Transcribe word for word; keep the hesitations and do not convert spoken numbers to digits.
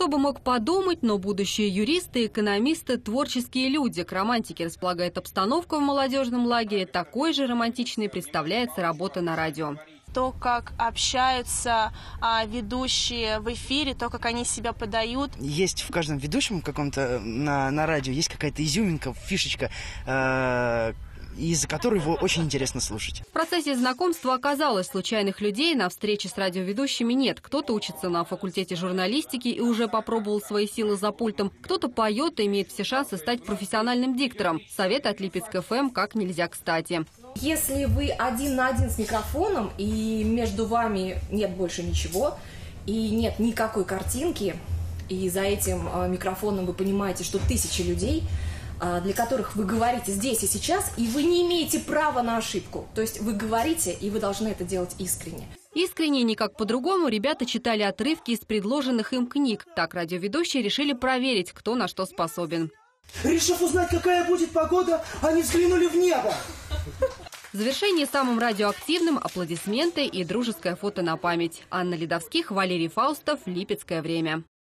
Кто бы мог подумать, но будущие юристы, экономисты, творческие люди. К романтике располагает обстановка в молодежном лагере. Такой же романтичной представляется работа на радио. То, как общаются а, ведущие в эфире, то, как они себя подают. Есть в каждом ведущем каком-то на, на радио есть какая-то изюминка, фишечка, э из-за которой его очень интересно слушать. В процессе знакомства оказалось, случайных людей на встрече с радиоведущими нет. Кто-то учится на факультете журналистики и уже попробовал свои силы за пультом. Кто-то поет и имеет все шансы стать профессиональным диктором. Советы от Липецк эф эм как нельзя кстати. Если вы один на один с микрофоном, и между вами нет больше ничего, и нет никакой картинки, и за этим микрофоном вы понимаете, что тысячи людей, для которых вы говорите здесь и сейчас, и вы не имеете права на ошибку. То есть вы говорите, и вы должны это делать искренне. Искренне, никак по-другому, ребята читали отрывки из предложенных им книг. Так радиоведущие решили проверить, кто на что способен. Решив узнать, какая будет погода, они взглянули в небо. В завершении самым радиоактивным аплодисменты и дружеское фото на память. Анна Ледовских, Валерий Фаустов, Липецкое время.